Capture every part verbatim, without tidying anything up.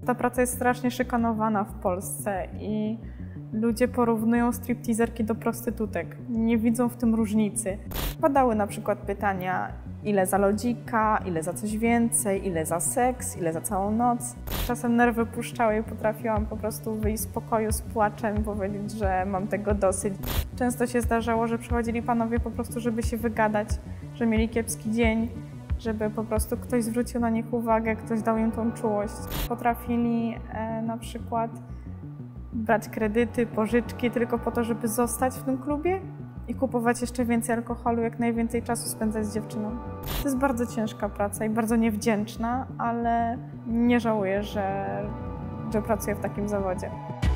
Ta praca jest strasznie szykanowana w Polsce i ludzie porównują stripteaserki do prostytutek. Nie widzą w tym różnicy. Padały na przykład pytania, ile za lodzika, ile za coś więcej, ile za seks, ile za całą noc. Czasem nerwy puszczały i potrafiłam po prostu wyjść z pokoju z płaczem i powiedzieć, że mam tego dosyć. Często się zdarzało, że przychodzili panowie po prostu, żeby się wygadać, że mieli kiepski dzień, żeby po prostu ktoś zwrócił na nich uwagę, ktoś dał im tą czułość. Potrafili e, na przykład brać kredyty, pożyczki tylko po to, żeby zostać w tym klubie i kupować jeszcze więcej alkoholu, jak najwięcej czasu spędzać z dziewczyną. To jest bardzo ciężka praca i bardzo niewdzięczna, ale nie żałuję, że, że pracuję w takim zawodzie.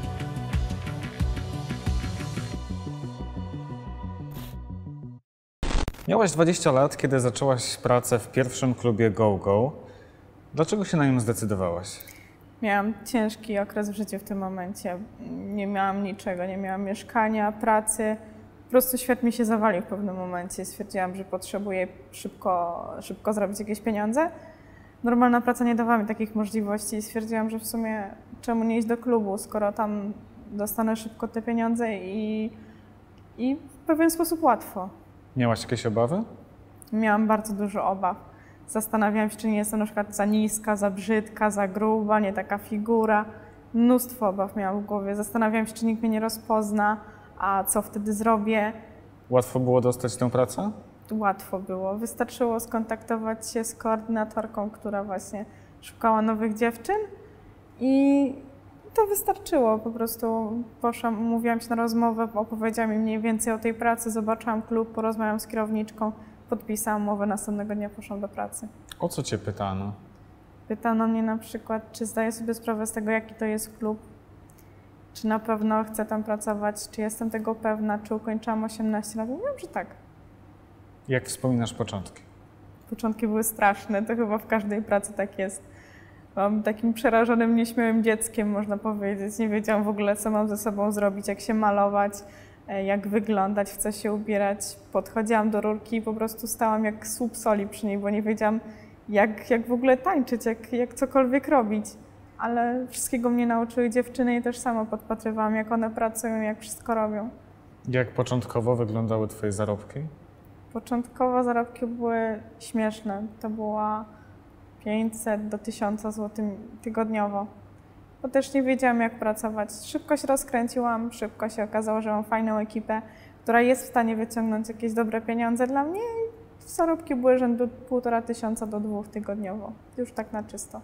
Miałaś dwadzieścia lat, kiedy zaczęłaś pracę w pierwszym klubie Go Go. Dlaczego się na nią zdecydowałaś? Miałam ciężki okres w życiu w tym momencie. Nie miałam niczego, nie miałam mieszkania, pracy. Po prostu świat mi się zawalił w pewnym momencie. Stwierdziłam, że potrzebuję szybko, szybko zrobić jakieś pieniądze. Normalna praca nie dawała mi takich możliwości i stwierdziłam, że w sumie czemu nie iść do klubu, skoro tam dostanę szybko te pieniądze i, i w pewien sposób łatwo. Miałaś jakieś obawy? Miałam bardzo dużo obaw. Zastanawiałam się, czy nie jestem na przykład za niska, za brzydka, za gruba, nie taka figura. Mnóstwo obaw miałam w głowie. Zastanawiałam się, czy nikt mnie nie rozpozna, a co wtedy zrobię. Łatwo było dostać tę pracę? Łatwo było. Wystarczyło skontaktować się z koordynatorką, która właśnie szukała nowych dziewczyn i to wystarczyło. Po prostu poszłam, umówiłam się na rozmowę, opowiedziała mi mniej więcej o tej pracy, zobaczyłam klub, porozmawiałam z kierowniczką, podpisałam umowę, następnego dnia poszłam do pracy. O co cię pytano? Pytano mnie na przykład, czy zdaję sobie sprawę z tego, jaki to jest klub, czy na pewno chcę tam pracować, czy jestem tego pewna, czy ukończyłam osiemnaście lat. Mówiłam, że tak. Jak wspominasz początki? Początki były straszne, to chyba w każdej pracy tak jest. Byłam takim przerażonym, nieśmiałym dzieckiem, można powiedzieć. Nie wiedziałam w ogóle, co mam ze sobą zrobić, jak się malować, jak wyglądać, w co się ubierać. Podchodziłam do rurki i po prostu stałam jak słup soli przy niej, bo nie wiedziałam, jak, jak w ogóle tańczyć, jak, jak cokolwiek robić. Ale wszystkiego mnie nauczyły dziewczyny i też sama podpatrywałam, jak one pracują, jak wszystko robią. Jak początkowo wyglądały twoje zarobki? Początkowo zarobki były śmieszne. To była pięćset do tysiąca złotych tygodniowo. Bo też nie wiedziałam, jak pracować. Szybko się rozkręciłam, szybko się okazało, że mam fajną ekipę, która jest w stanie wyciągnąć jakieś dobre pieniądze dla mnie i zarobki były rzędu półtora tysiąca do dwóch tygodniowo. Już tak na czysto.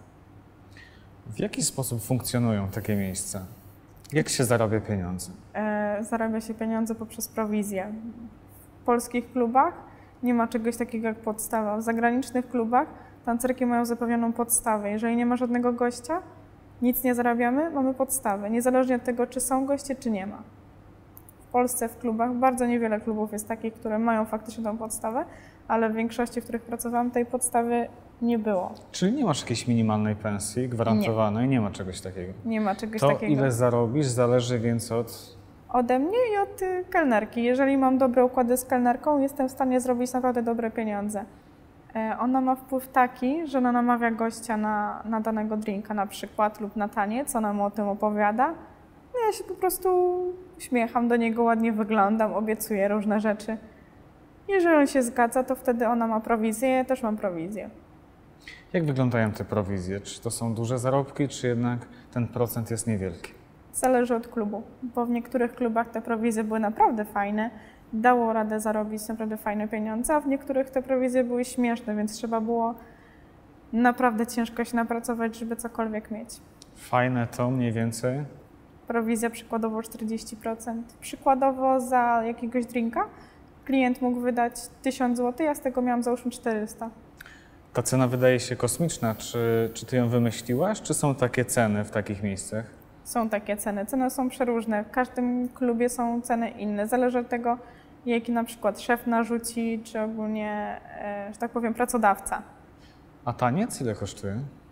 W jaki sposób funkcjonują takie miejsca? Jak się zarabia pieniądze? E, zarabia się pieniądze poprzez prowizję. W polskich klubach nie ma czegoś takiego jak podstawa. W zagranicznych klubach tancerki mają zapewnioną podstawę. Jeżeli nie ma żadnego gościa, nic nie zarabiamy, mamy podstawę. Niezależnie od tego, czy są goście, czy nie ma. W Polsce w klubach bardzo niewiele klubów jest takich, które mają faktycznie tą podstawę, ale w większości, w których pracowałam, tej podstawy nie było. Czyli nie masz jakiejś minimalnej pensji gwarantowanej? Nie, nie ma czegoś takiego? Nie ma czegoś to takiego. Ile zarobisz, zależy więc od... Ode mnie i od y, kelnerki. Jeżeli mam dobre układy z kelnerką, jestem w stanie zrobić naprawdę dobre pieniądze. E, ona ma wpływ taki, że ona namawia gościa na, na danego drinka na przykład lub na taniec, ona mu o tym opowiada. Ja się po prostu uśmiecham do niego, ładnie wyglądam, obiecuję różne rzeczy. Jeżeli on się zgadza, to wtedy ona ma prowizję, ja też mam prowizję. Jak wyglądają te prowizje? Czy to są duże zarobki, czy jednak ten procent jest niewielki? Zależy od klubu, bo w niektórych klubach te prowizje były naprawdę fajne, dało radę zarobić naprawdę fajne pieniądze, a w niektórych te prowizje były śmieszne, więc trzeba było naprawdę ciężko się napracować, żeby cokolwiek mieć. Fajne to mniej więcej? Prowizja przykładowo czterdzieści procent. Przykładowo za jakiegoś drinka klient mógł wydać tysiąc złotych, ja z tego miałam załóżmy czterysta. Ta cena wydaje się kosmiczna. Czy, czy ty ją wymyśliłaś, czy są takie ceny w takich miejscach? Są takie ceny. Ceny są przeróżne. W każdym klubie są ceny inne. Zależy od tego, jaki na przykład szef narzuci, czy ogólnie, e, że tak powiem, pracodawca. A taniec ile kosztuje?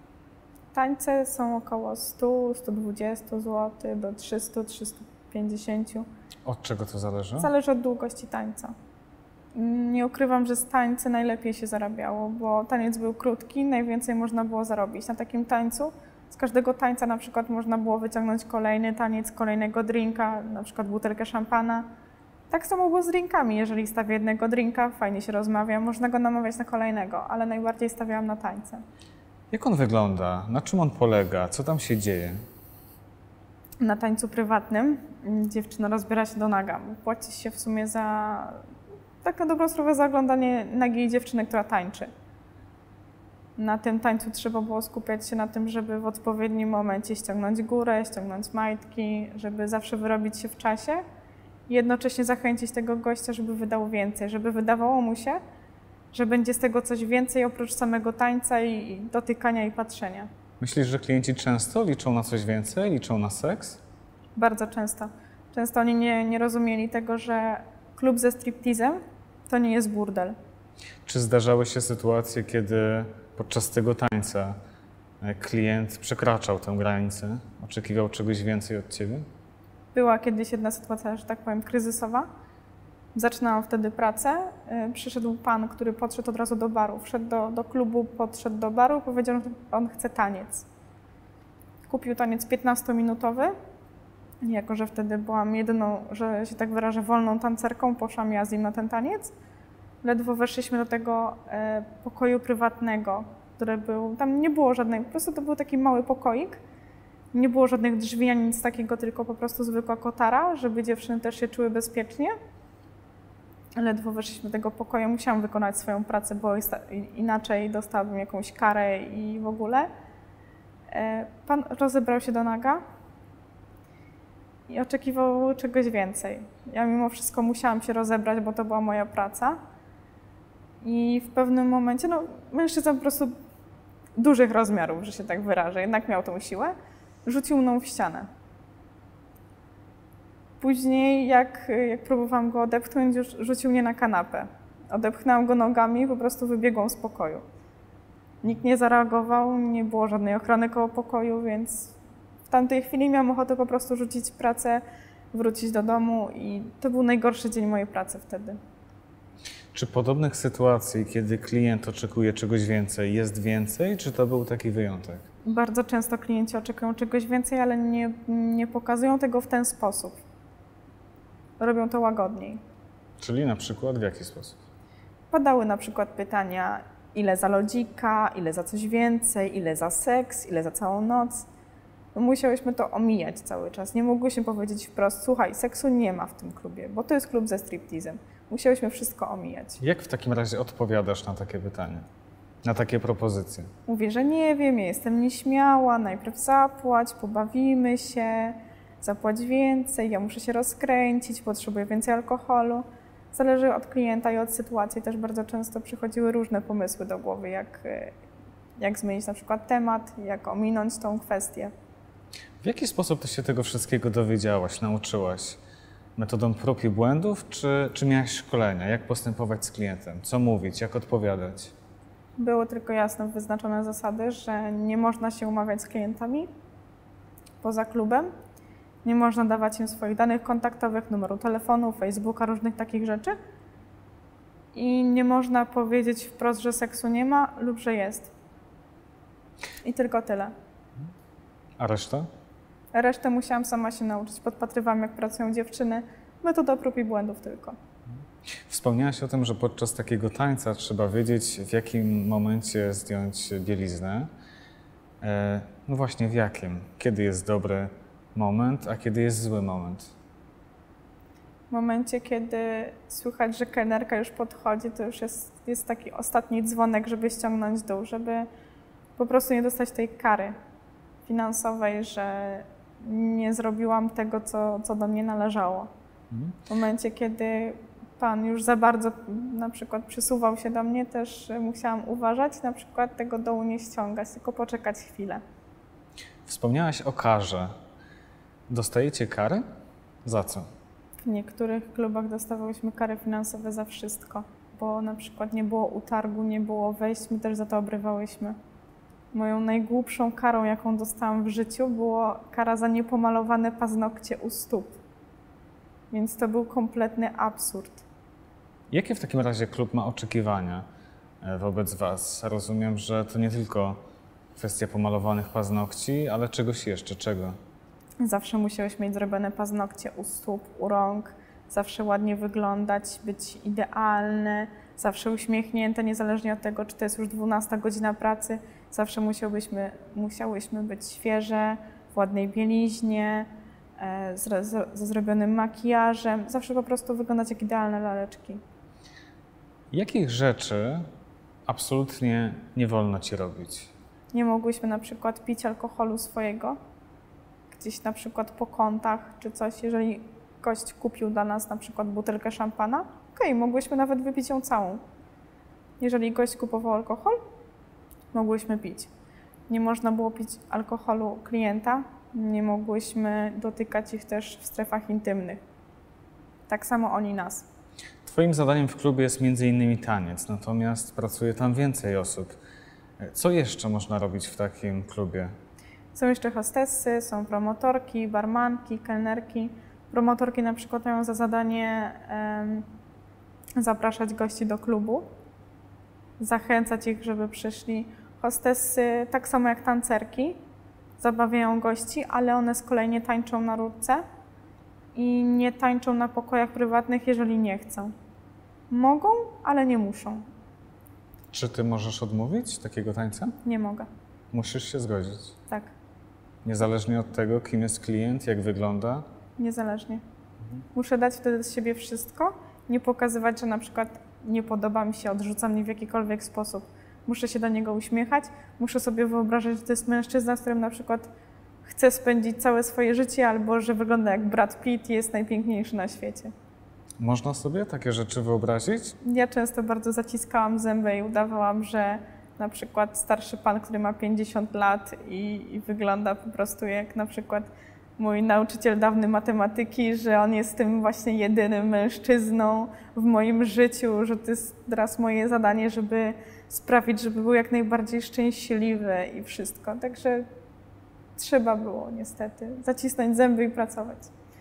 Tańce są około sto do stu dwudziestu złotych do trzystu do trzystu pięćdziesięciu. Od czego to zależy? Zależy od długości tańca. Nie ukrywam, że z tańca najlepiej się zarabiało, bo taniec był krótki, najwięcej można było zarobić. Na takim tańcu Z każdego tańca na przykład można było wyciągnąć kolejny taniec, kolejnego drinka, na przykład butelkę szampana. Tak samo było z drinkami. Jeżeli stawię jednego drinka, fajnie się rozmawia, można go namawiać na kolejnego, ale najbardziej stawiałam na tańce. Jak on wygląda? Na czym on polega? Co tam się dzieje? Na tańcu prywatnym dziewczyna rozbiera się do naga. Płaci się w sumie za, tak na dobrą sprawę, za oglądanie nagiej dziewczyny, która tańczy. Na tym tańcu trzeba było skupiać się na tym, żeby w odpowiednim momencie ściągnąć górę, ściągnąć majtki, żeby zawsze wyrobić się w czasie i jednocześnie zachęcić tego gościa, żeby wydał więcej, żeby wydawało mu się, że będzie z tego coś więcej oprócz samego tańca i dotykania i patrzenia. Myślisz, że klienci często liczą na coś więcej? Liczą na seks? Bardzo często. Często oni nie, nie rozumieli tego, że klub ze striptizem to nie jest burdel. Czy zdarzały się sytuacje, kiedy podczas tego tańca klient przekraczał tę granicę? Oczekiwał czegoś więcej od ciebie? Była kiedyś jedna sytuacja, że tak powiem, kryzysowa. Zaczynałam wtedy pracę. Przyszedł pan, który podszedł od razu do baru. Wszedł do, do klubu, podszedł do baru, powiedział, że on chce taniec. Kupił taniec piętnastominutowy. Jako że wtedy byłam jedyną, że się tak wyrażę, wolną tancerką, poszłam ja z nim na ten taniec. Ledwo weszliśmy do tego e, pokoju prywatnego, który był, tam nie było żadnej, po prostu to był taki mały pokoik. Nie było żadnych drzwi ani nic takiego, tylko po prostu zwykła kotara, żeby dziewczyny też się czuły bezpiecznie. Ledwo weszliśmy do tego pokoju, musiałam wykonać swoją pracę, bo inaczej dostałabym jakąś karę i w ogóle. E, pan rozebrał się do naga i oczekiwał czegoś więcej. Ja mimo wszystko musiałam się rozebrać, bo to była moja praca. I w pewnym momencie, no mężczyzna po prostu dużych rozmiarów, że się tak wyrażę, jednak miał tą siłę, rzucił mną w ścianę. Później, jak, jak próbowałam go odepchnąć, już rzucił mnie na kanapę. Odepchnęłam go nogami i po prostu wybiegłam z pokoju. Nikt nie zareagował, nie było żadnej ochrony koło pokoju, więc w tamtej chwili miałam ochotę po prostu rzucić pracę, wrócić do domu i to był najgorszy dzień mojej pracy wtedy. Czy podobnych sytuacji, kiedy klient oczekuje czegoś więcej, jest więcej, czy to był taki wyjątek? Bardzo często klienci oczekują czegoś więcej, ale nie, nie pokazują tego w ten sposób. Robią to łagodniej. Czyli na przykład w jaki sposób? Padały na przykład pytania, ile za lodzika, ile za coś więcej, ile za seks, ile za całą noc. Musiałyśmy to omijać cały czas. Nie mogłyśmy powiedzieć wprost, słuchaj, seksu nie ma w tym klubie, bo to jest klub ze striptizem. Musiałyśmy wszystko omijać. Jak w takim razie odpowiadasz na takie pytania, na takie propozycje? Mówię, że nie wiem, ja jestem nieśmiała, najpierw zapłać, pobawimy się, zapłać więcej, ja muszę się rozkręcić, potrzebuję więcej alkoholu. Zależy od klienta i od sytuacji. Też bardzo często przychodziły różne pomysły do głowy, jak, jak zmienić na przykład temat, jak ominąć tą kwestię. W jaki sposób ty się tego wszystkiego dowiedziałaś, nauczyłaś? Metodą prób i błędów, czy, czy miałaś szkolenia? Jak postępować z klientem? Co mówić? Jak odpowiadać? Były tylko jasno wyznaczone zasady, że nie można się umawiać z klientami poza klubem. Nie można dawać im swoich danych kontaktowych, numeru telefonu, Facebooka, różnych takich rzeczy. I nie można powiedzieć wprost, że seksu nie ma lub że jest. I tylko tyle. A reszta? Resztę musiałam sama się nauczyć. Podpatrywałam, jak pracują dziewczyny. Metoda prób i błędów tylko. Wspomniałaś o tym, że podczas takiego tańca trzeba wiedzieć, w jakim momencie zdjąć bieliznę. E, no właśnie, w jakim? Kiedy jest dobry moment, a kiedy jest zły moment? W momencie, kiedy słychać, że kelnerka już podchodzi, to już jest, jest taki ostatni dzwonek, żeby ściągnąć dół, żeby po prostu nie dostać tej kary finansowej, że nie zrobiłam tego, co, co do mnie należało. W momencie, kiedy pan już za bardzo na przykład przysuwał się do mnie, też musiałam uważać, na przykład tego dołu nie ściągać, tylko poczekać chwilę. Wspomniałaś o karze. Dostajecie kary? Za co? W niektórych klubach dostawałyśmy kary finansowe za wszystko, bo na przykład nie było utargu, nie było wejść, my też za to obrywałyśmy. Moją najgłupszą karą, jaką dostałam w życiu, była kara za niepomalowane paznokcie u stóp. Więc to był kompletny absurd. Jakie w takim razie klub ma oczekiwania wobec was? Rozumiem, że to nie tylko kwestia pomalowanych paznokci, ale czegoś jeszcze, czego? Zawsze musiałeś mieć zrobione paznokcie u stóp, u rąk, zawsze ładnie wyglądać, być idealne, zawsze uśmiechnięte, niezależnie od tego, czy to jest już dwunasta godzina pracy. Zawsze musiałbyśmy, musiałyśmy być świeże, w ładnej bieliźnie, e, z, z, ze zrobionym makijażem. Zawsze po prostu wyglądać jak idealne laleczki. Jakich rzeczy absolutnie nie wolno ci robić? Nie mogłyśmy na przykład pić alkoholu swojego, gdzieś na przykład po kątach czy coś. Jeżeli gość kupił dla nas na przykład butelkę szampana, okej, okay, mogłyśmy nawet wypić ją całą. Jeżeli gość kupował alkohol, mogłyśmy pić. Nie można było pić alkoholu klienta, nie mogłyśmy dotykać ich też w strefach intymnych. Tak samo oni nas. Twoim zadaniem w klubie jest między innymi taniec, natomiast pracuje tam więcej osób. Co jeszcze można robić w takim klubie? Są jeszcze hostessy, są promotorki, barmanki, kelnerki. Promotorki na przykład mają za zadanie um, zapraszać gości do klubu, zachęcać ich, żeby przyszli. Hostessy, tak samo jak tancerki, zabawiają gości, ale one z kolei nie tańczą na rurce i nie tańczą na pokojach prywatnych, jeżeli nie chcą. Mogą, ale nie muszą. Czy ty możesz odmówić takiego tańca? Nie mogę. Musisz się zgodzić? Tak. Niezależnie od tego, kim jest klient, jak wygląda? Niezależnie. Mhm. Muszę dać wtedy z siebie wszystko, nie pokazywać, że na przykład nie podoba mi się, odrzuca mnie w jakikolwiek sposób. Muszę się do niego uśmiechać, muszę sobie wyobrażać, że to jest mężczyzna, z którym na przykład chcę spędzić całe swoje życie, albo że wygląda jak Brad Pitt i jest najpiękniejszy na świecie. Można sobie takie rzeczy wyobrazić? Ja często bardzo zaciskałam zęby i udawałam, że na przykład starszy pan, który ma pięćdziesiąt lat i, i wygląda po prostu jak na przykład mój nauczyciel dawny matematyki, że on jest tym właśnie jedynym mężczyzną w moim życiu, że to jest teraz moje zadanie, żeby sprawić, żeby był jak najbardziej szczęśliwy i wszystko. Także trzeba było niestety zacisnąć zęby i pracować.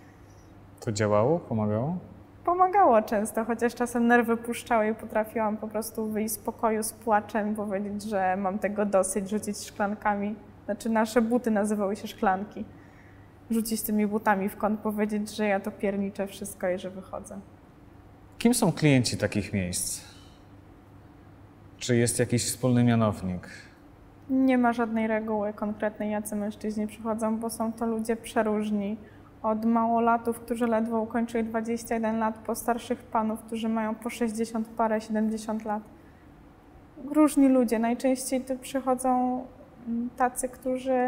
To działało? Pomagało? Pomagało często, chociaż czasem nerwy puszczały i potrafiłam po prostu wyjść z pokoju z płaczem i powiedzieć, że mam tego dosyć, rzucić szklankami. Znaczy nasze buty nazywały się szklanki. Rzucić tymi butami w kąt, powiedzieć, że ja to pierniczę wszystko i że wychodzę. Kim są klienci takich miejsc? Czy jest jakiś wspólny mianownik? Nie ma żadnej reguły konkretnej, jacy mężczyźni przychodzą, bo są to ludzie przeróżni. Od małolatów, którzy ledwo ukończyli dwadzieścia jeden lat, po starszych panów, którzy mają po sześćdziesiąt parę, siedemdziesiąt lat. Różni ludzie. Najczęściej tu przychodzą tacy, którzy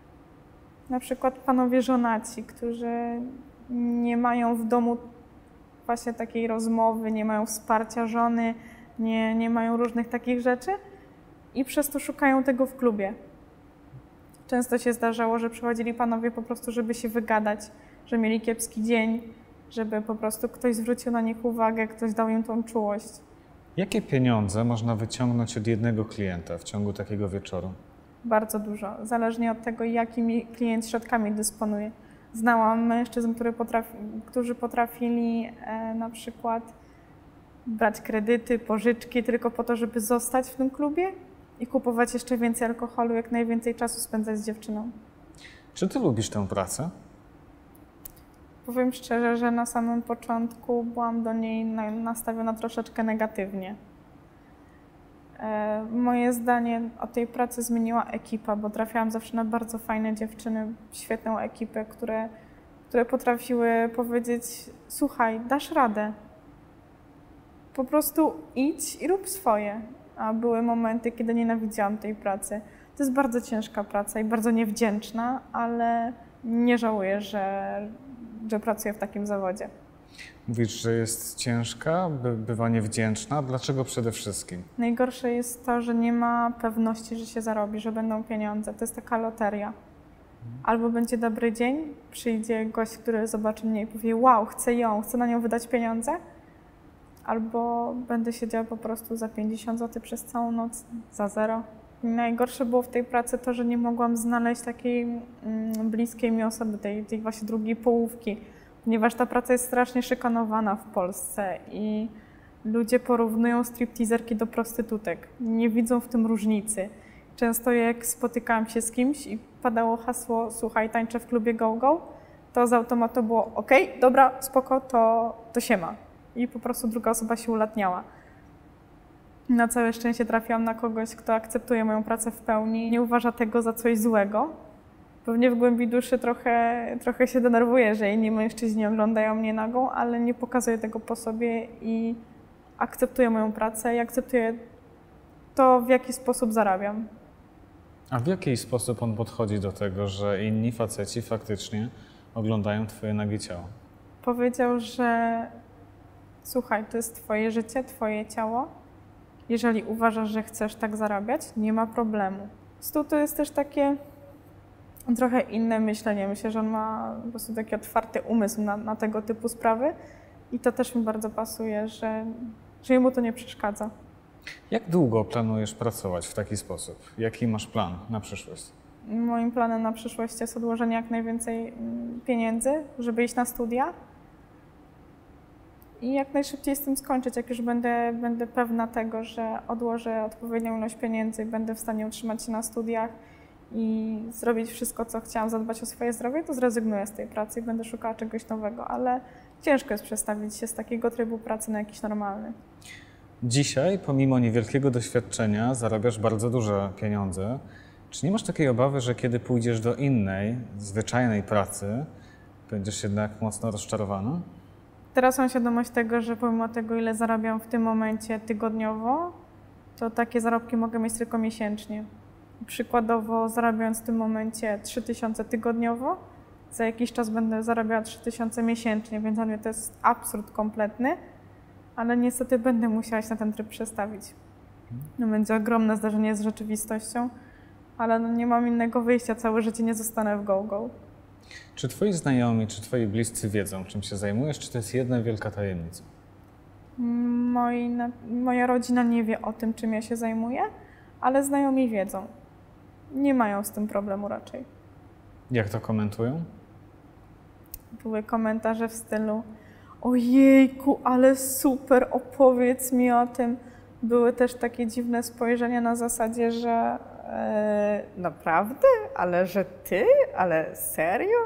na przykład panowie żonaci, którzy nie mają w domu właśnie takiej rozmowy, nie mają wsparcia żony, nie, nie mają różnych takich rzeczy i przez to szukają tego w klubie. Często się zdarzało, że przychodzili panowie po prostu, żeby się wygadać, że mieli kiepski dzień, żeby po prostu ktoś zwrócił na nich uwagę, ktoś dał im tą czułość. Jakie pieniądze można wyciągnąć od jednego klienta w ciągu takiego wieczoru? Bardzo dużo, zależnie od tego, jakimi klient środkami dysponuje. Znałam mężczyzn, który potrafi, którzy potrafili e, na przykład brać kredyty, pożyczki tylko po to, żeby zostać w tym klubie i kupować jeszcze więcej alkoholu, jak najwięcej czasu spędzać z dziewczyną. Czy ty lubisz tę pracę? Powiem szczerze, że na samym początku byłam do niej nastawiona troszeczkę negatywnie. E, moje zdanie o tej pracy zmieniła ekipa, bo trafiałam zawsze na bardzo fajne dziewczyny, świetną ekipę, które, które potrafiły powiedzieć: słuchaj, dasz radę, po prostu idź i rób swoje. A były momenty, kiedy nienawidziłam tej pracy. To jest bardzo ciężka praca i bardzo niewdzięczna, ale nie żałuję, że, że pracuję w takim zawodzie. Mówisz, że jest ciężka, by, bywa niewdzięczna. Dlaczego przede wszystkim? Najgorsze jest to, że nie ma pewności, że się zarobi, że będą pieniądze. To jest taka loteria. Albo będzie dobry dzień, przyjdzie gość, który zobaczy mnie i powie: wow, chcę ją, chcę na nią wydać pieniądze. Albo będę siedziała po prostu za pięćdziesiąt złotych przez całą noc, za zero. I najgorsze było w tej pracy to, że nie mogłam znaleźć takiej mm, bliskiej mi osoby, tej, tej właśnie drugiej połówki, ponieważ ta praca jest strasznie szykanowana w Polsce i ludzie porównują stripteaserki do prostytutek. Nie widzą w tym różnicy. Często jak spotykałam się z kimś i padało hasło słuchaj, tańczę w klubie Go Go, to z automatu było ok, dobra, spoko, to, to siema. I po prostu druga osoba się ulatniała. Na całe szczęście trafiłam na kogoś, kto akceptuje moją pracę w pełni, nie uważa tego za coś złego. Pewnie w głębi duszy trochę, trochę się denerwuję, że inni mężczyźni oglądają mnie nagą, ale nie pokazuje tego po sobie i akceptuje moją pracę i akceptuje to, w jaki sposób zarabiam. A w jaki sposób on podchodzi do tego, że inni faceci faktycznie oglądają twoje nagie ciało? Powiedział, że słuchaj, to jest twoje życie, twoje ciało. Jeżeli uważasz, że chcesz tak zarabiać, nie ma problemu. Stu to jest też takie trochę inne myślenie. Myślę, że on ma po prostu taki otwarty umysł na, na tego typu sprawy i to też mi bardzo pasuje, że, że jemu to nie przeszkadza. Jak długo planujesz pracować w taki sposób? Jaki masz plan na przyszłość? Moim planem na przyszłość jest odłożenie jak najwięcej pieniędzy, żeby iść na studia i jak najszybciej z tym skończyć, jak już będę, będę pewna tego, że odłożę odpowiednią ilość pieniędzy i będę w stanie utrzymać się na studiach i zrobić wszystko, co chciałam, zadbać o swoje zdrowie, to zrezygnuję z tej pracy i będę szukała czegoś nowego, ale ciężko jest przestawić się z takiego trybu pracy na jakiś normalny. Dzisiaj, pomimo niewielkiego doświadczenia, zarabiasz bardzo duże pieniądze. Czy nie masz takiej obawy, że kiedy pójdziesz do innej, zwyczajnej pracy, będziesz jednak mocno rozczarowana? Teraz mam świadomość tego, że pomimo tego, ile zarabiam w tym momencie tygodniowo, to takie zarobki mogę mieć tylko miesięcznie. Przykładowo zarabiając w tym momencie trzy tysiące tygodniowo, za jakiś czas będę zarabiała trzy tysiące miesięcznie, więc dla mnie to jest absurd kompletny, ale niestety będę musiała się na ten tryb przestawić. No, będzie ogromne zdarzenie z rzeczywistością, ale no nie mam innego wyjścia, całe życie nie zostanę w Go Go. Czy twoi znajomi, czy twoi bliscy wiedzą, czym się zajmujesz, czy to jest jedna wielka tajemnica? Moi, moja rodzina nie wie o tym, czym ja się zajmuję, ale znajomi wiedzą. Nie mają z tym problemu raczej. Jak to komentują? Były komentarze w stylu ojejku, ale super, opowiedz mi o tym. Były też takie dziwne spojrzenia na zasadzie, że e, naprawdę? Ale że ty? Ale serio?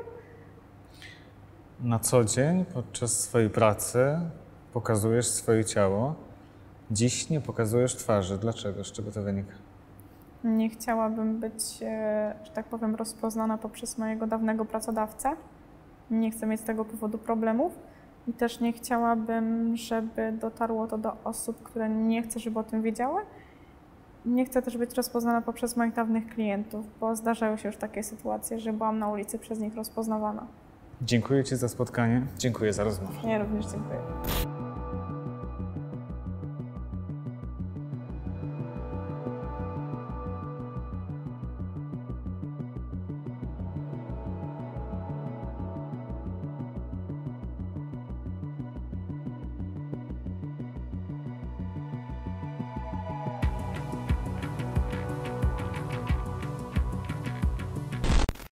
Na co dzień podczas swojej pracy pokazujesz swoje ciało. Dziś nie pokazujesz twarzy. Dlaczego? Z czego to wynika? Nie chciałabym być, e, że tak powiem, rozpoznana poprzez mojego dawnego pracodawcę. Nie chcę mieć z tego powodu problemów. I też nie chciałabym, żeby dotarło to do osób, które nie chcę, żeby o tym wiedziały. Nie chcę też być rozpoznana poprzez moich dawnych klientów, bo zdarzają się już takie sytuacje, że byłam na ulicy przez nich rozpoznawana. Dziękuję ci za spotkanie. Dziękuję za rozmowę. Ja również dziękuję.